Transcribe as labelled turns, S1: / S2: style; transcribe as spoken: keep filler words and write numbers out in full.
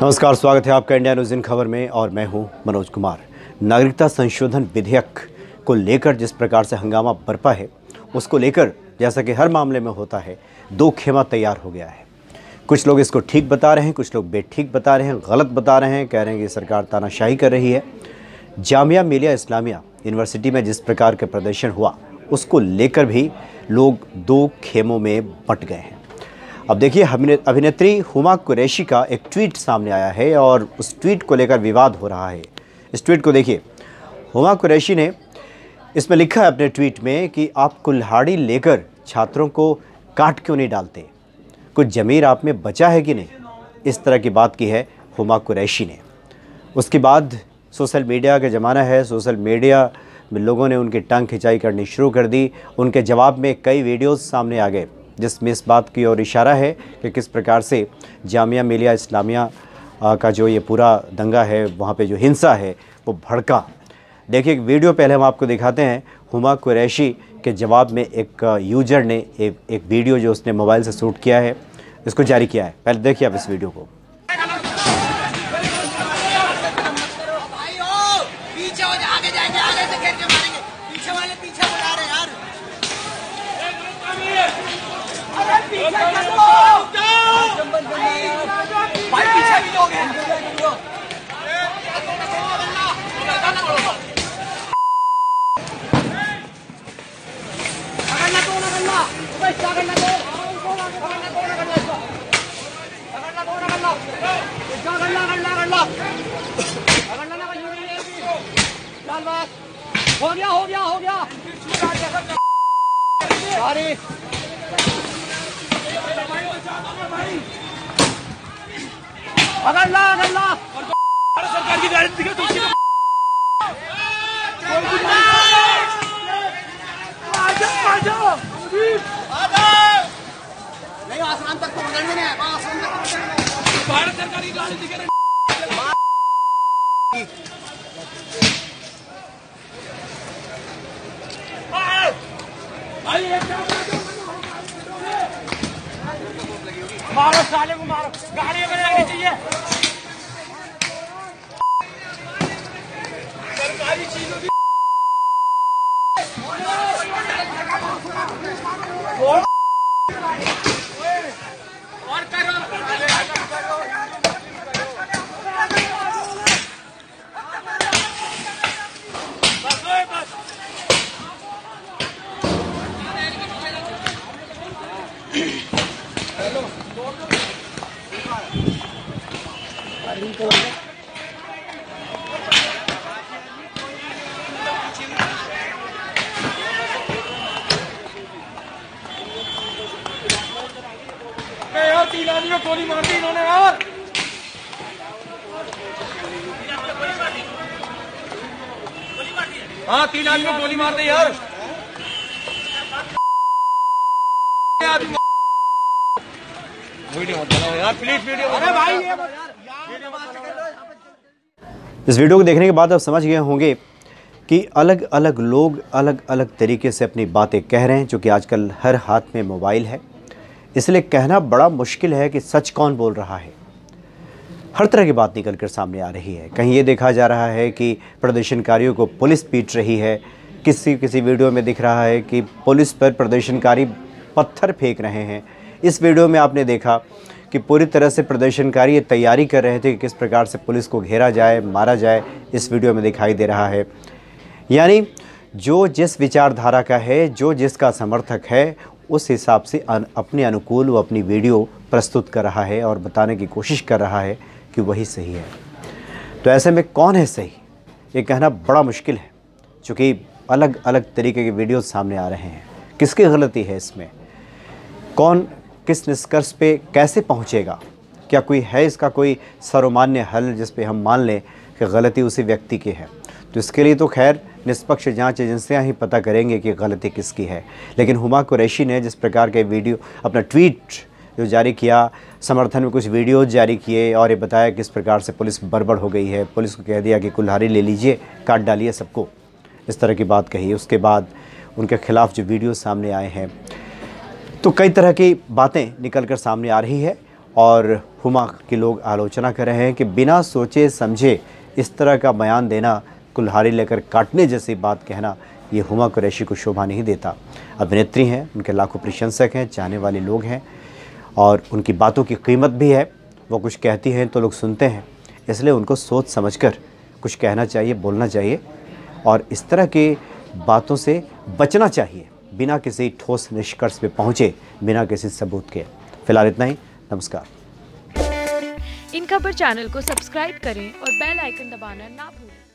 S1: नमस्कार, स्वागत है आपका इंडिया न्यूज़ इन खबर में और मैं हूं मनोज कुमार। नागरिकता संशोधन विधेयक को लेकर जिस प्रकार से हंगामा बरपा है, उसको लेकर जैसा कि हर मामले में होता है, दो खेमा तैयार हो गया है। कुछ लोग इसको ठीक बता रहे हैं, कुछ लोग बेठीक बता रहे हैं, गलत बता रहे हैं, कह रहे हैं कि सरकार तानाशाही कर रही है। जामिया मिलिया इस्लामिया यूनिवर्सिटी में जिस प्रकार का प्रदर्शन हुआ, उसको लेकर भी लोग दो खेमों में बंट गए हैं। अब देखिए, अभिनेत्री हुमा कुरैशी का एक ट्वीट सामने आया है और उस ट्वीट को लेकर विवाद हो रहा है। इस ट्वीट को देखिए। हुमा कुरैशी ने इसमें लिखा है अपने ट्वीट में कि आप कुल्हाड़ी लेकर छात्रों को काट क्यों नहीं डालते, कुछ ज़मीर आप में बचा है कि नहीं। इस तरह की बात की है हुमा कुरैशी ने। उसके बाद सोशल मीडिया का ज़माना है, सोशल मीडिया में लोगों ने उनकी टांग खिंचाई करनी शुरू कर दी। उनके जवाब में कई वीडियोस सामने आ गए जिसमें इस बात की ओर इशारा है कि किस प्रकार से जामिया मिलिया इस्लामिया का जो ये पूरा दंगा है, वहाँ पे जो हिंसा है वो भड़का। देखिए, एक वीडियो पहले हम आपको दिखाते हैं। हुमा कुरैशी के जवाब में एक यूजर ने एक, एक वीडियो जो उसने मोबाइल से शूट किया है, इसको जारी किया है। पहले देखिए आप इस वीडियो को।
S2: भाई पीछे भी लोग हैं। हो गया हो गया हो गया सॉरी। अगर ला अगर ला सरकार की गाड़ी दिखे तो नहीं, आसमान तक तो पकड़ने नहीं है, आसमान तक भारत सरकार की गाड़ी दिखे। मारो साले को, मारो, गाड़ी में लगनी चाहिए। सरकारी चीजों की और करो यार, तीन आदमी को गोली मार दी इन्होंने यार। हाँ, तीन आदमी को गोली मार दी यार। वीडियो मत बनाओ यार, प्लीज वीडियो। अरे भाई ये
S1: इस वीडियो को देखने के बाद आप समझ गए होंगे कि अलग अलग लोग अलग अलग तरीके से अपनी बातें कह रहे हैं। जो कि आजकल हर हाथ में मोबाइल है, इसलिए कहना बड़ा मुश्किल है कि सच कौन बोल रहा है। हर तरह की बात निकल कर सामने आ रही है। कहीं ये देखा जा रहा है कि प्रदर्शनकारियों को पुलिस पीट रही है, किसी किसी वीडियो में दिख रहा है कि पुलिस पर प्रदर्शनकारी पत्थर फेंक रहे हैं। इस वीडियो में आपने देखा कि पूरी तरह से प्रदर्शनकारी ये तैयारी कर रहे थे कि किस प्रकार से पुलिस को घेरा जाए, मारा जाए। इस वीडियो में दिखाई दे रहा है। यानी जो जिस विचारधारा का है, जो जिसका समर्थक है, उस हिसाब से अन, अपने अनुकूल वो अपनी वीडियो प्रस्तुत कर रहा है और बताने की कोशिश कर रहा है कि वही सही है। तो ऐसे में कौन है सही, ये कहना बड़ा मुश्किल है, क्योंकि अलग अलग तरीके के वीडियो सामने आ रहे हैं। किसकी गलती है इसमें, कौन किस निष्कर्ष पे कैसे पहुंचेगा, क्या कोई है इसका कोई सर्वमान्य हल जिस पे हम मान लें कि गलती उसी व्यक्ति की है। तो इसके लिए तो खैर निष्पक्ष जांच एजेंसियां ही पता करेंगे कि गलती किसकी है। लेकिन हुमा कुरैशी ने जिस प्रकार के वीडियो अपना ट्वीट जो जारी किया, समर्थन में कुछ वीडियोज जारी किए और ये बताया किस प्रकार से पुलिस बर्बर हो गई है, पुलिस को कह दिया कि कुल्हाड़ी ले लीजिए, काट डालिए सबको, इस तरह की बात कही। उसके बाद उनके खिलाफ़ जो वीडियो सामने आए हैं, तो कई तरह की बातें निकल कर सामने आ रही है और हुमा के लोग आलोचना कर रहे हैं कि बिना सोचे समझे इस तरह का बयान देना, कुल्हाड़ी लेकर काटने जैसी बात कहना, ये हुमा कुरैशी को शोभा नहीं देता। अभिनेत्री हैं, उनके लाखों प्रशंसक हैं, चाहने वाले लोग हैं और उनकी बातों की कीमत भी है। वो कुछ कहती हैं तो लोग सुनते हैं, इसलिए उनको सोच समझकर कुछ कहना चाहिए, बोलना चाहिए और इस तरह की बातों से बचना चाहिए बिना किसी ठोस निष्कर्ष पे पहुँचे, बिना किसी सबूत के। फिलहाल इतना ही। नमस्कार।
S3: इन खबर चैनल को सब्सक्राइब करें और बेल आइकन दबाना ना भूलें।